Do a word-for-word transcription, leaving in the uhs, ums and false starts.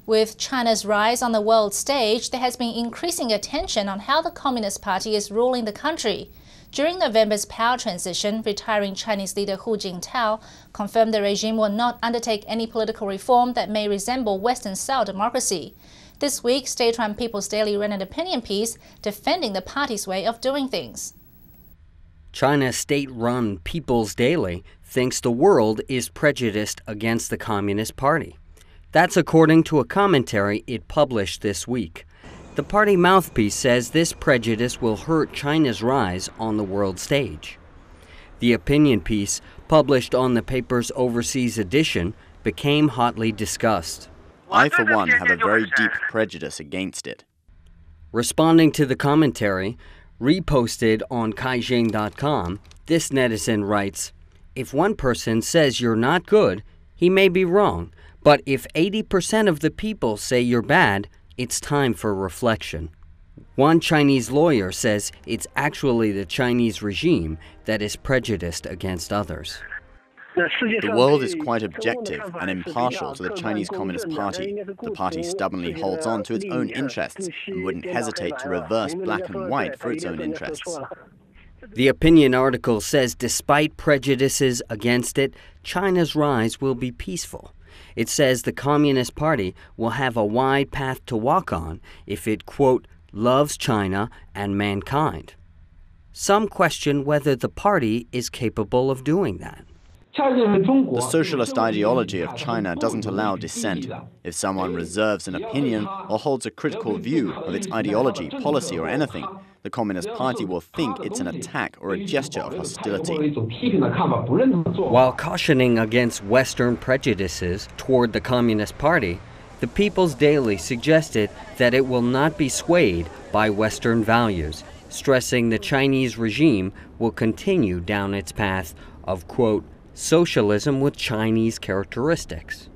With China's rise on the world stage, there has been increasing attention on how the Communist Party is ruling the country. During November's power transition, retiring Chinese leader Hu Jintao confirmed the regime will not undertake any political reform that may resemble Western-style democracy. This week, state-run People's Daily ran an opinion piece defending the party's way of doing things. China's state-run People's Daily thinks the world is prejudiced against the Communist Party. That's according to a commentary it published this week. The party mouthpiece says this prejudice will hurt China's rise on the world stage. The opinion piece, published on the paper's overseas edition, became hotly discussed. I, for one, have a very deep prejudice against it. Responding to the commentary, reposted on Beijing dot com, this netizen writes, "If one person says you're not good, he may be wrong. But if eighty percent of the people say you're bad, it's time for reflection." One Chinese lawyer says it's actually the Chinese regime that is prejudiced against others. The world is quite objective and impartial to the Chinese Communist Party. The party stubbornly holds on to its own interests and wouldn't hesitate to reverse black and white for its own interests. The opinion article says despite prejudices against it, China's rise will be peaceful. It says the Communist Party will have a wide path to walk on if it, quote, loves China and mankind. Some question whether the party is capable of doing that. The socialist ideology of China doesn't allow dissent. If someone reserves an opinion or holds a critical view of its ideology, policy, or anything, the Communist Party will think it's an attack or a gesture of hostility. While cautioning against Western prejudices toward the Communist Party, the People's Daily suggested that it will not be swayed by Western values, stressing the Chinese regime will continue down its path of, quote, socialism with Chinese characteristics.